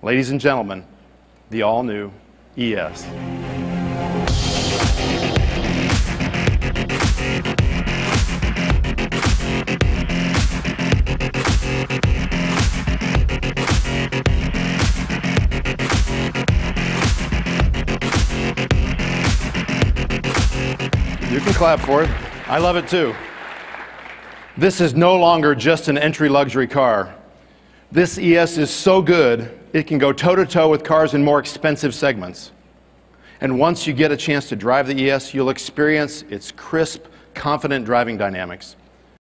Ladies and gentlemen, the all-new ES. You can clap for it. I love it too. This is no longer just an entry luxury car. This ES is so good, it can go toe-to-toe with cars in more expensive segments. And once you get a chance to drive the ES, you'll experience its crisp, confident driving dynamics.